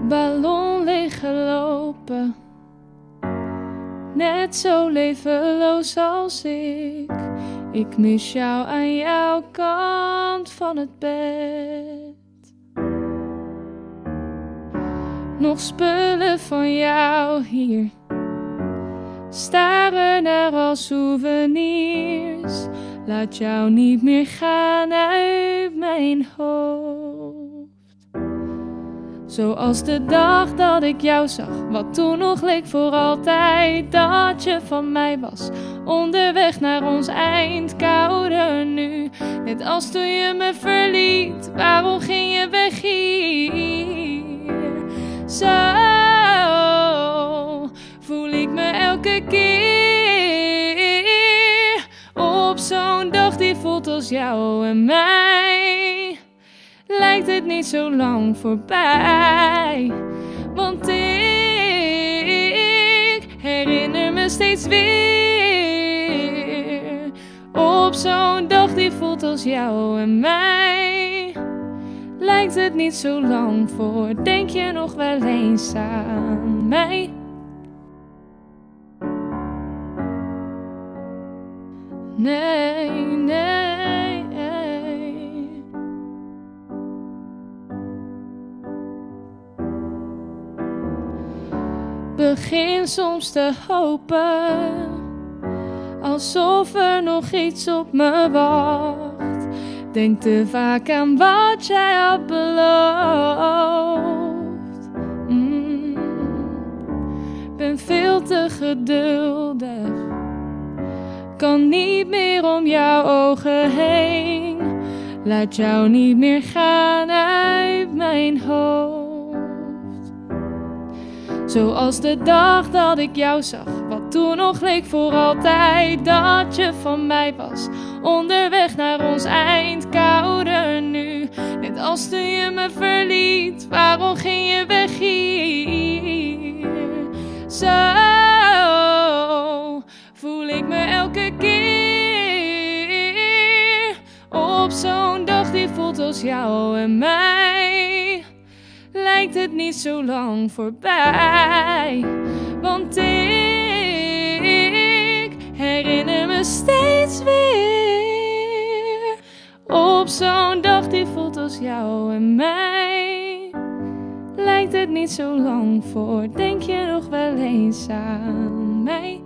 ballon leeggelopen, net zo levenloos als ik. Ik mis jou aan jouw kant van het bed. Nog spullen van jou hier, staren naar als souvenirs. Laat jou niet meer gaan uit mijn hoofd. Zoals de dag dat ik jou zag, wat toen nog leek voor altijd dat je van mij was. Onderweg naar ons eind, kouder nu, net als toen je me verliet. Waarom ging je weg hier? Zo voel ik me elke keer. Op zo'n dag die voelt als jou en mij, lijkt het niet zo lang voorbij. Want ik herinner me steeds weer. Op zo'n dag die voelt als jou en mij, lijkt het niet zo lang voor. Denk je nog wel eens aan mij? Nee, nee, nee. Begin soms te hopen, alsof er nog iets op me wacht. Denk te vaak aan wat jij had beloofd. Ben veel te geduldig, kan niet meer om jouw ogen heen. Laat jou niet meer gaan uit mijn hoofd. Zoals de dag dat ik jou zag, wat toen nog leek voor altijd dat je van mij was. Onderweg naar ons eind, kouder nu, net als toen je me verliet. Waarom ging je weg hier? Zo voel ik me elke keer. Op zo'n dag die voelt als jou en mij, lijkt het niet zo lang voorbij. Want ik herinner me steeds weer. Op zo'n dag die voelt als jou en mij, lijkt het niet zo lang voor. Denk je nog wel eens aan mij?